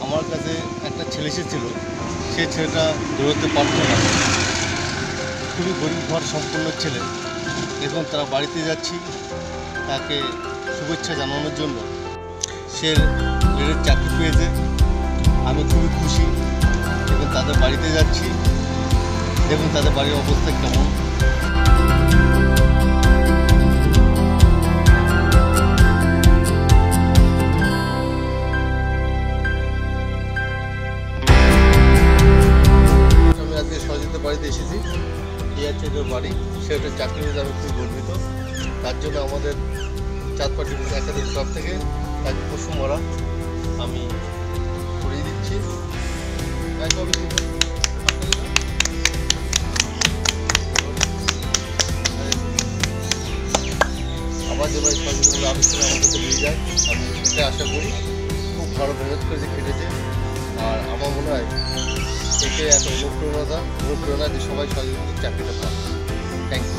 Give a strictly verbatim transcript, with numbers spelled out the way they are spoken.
আমার কাছে একটা ছেলে এসেছিল, সে ছেলেটা দৌড়তে পারত না, খুবই গরিব ঘর সম্পন্ন ছেলে। এখন তারা বাড়িতে যাচ্ছি তাকে শুভেচ্ছা জানানোর জন্য। সে রেলের চাকরি পেয়েছে, আমি খুবই খুশি। এখন তাদের বাড়িতে যাচ্ছি, দেখুন তাদের বাড়ির অবস্থা কেমন। আমি আজকে সহযোগিতা বাড়িতে এসেছি, এই আছে এদের বাড়ি। সে একটা চাকরি পেয়েছে, আমি খুবই গর্বিত। তার জন্য আমাদের চাঁদপাড়া একাডেমির তরফ থেকে তাকে পশু মারা আমি করিয়ে দিচ্ছি। আমার যেন এই সহযোগিতাগুলো আবিষ্কার আমার কাছে নিয়ে যায়, আমি এটাই আশা করি। খুব ভালো মেহনত করেছে, খেটেছে। আর আমার মনে হয় এটাই একটা অনুপ্রেরণা অনুপ্রেরণা যে সবাই সহযোগিতার চাকরিটা পায়। Thank you.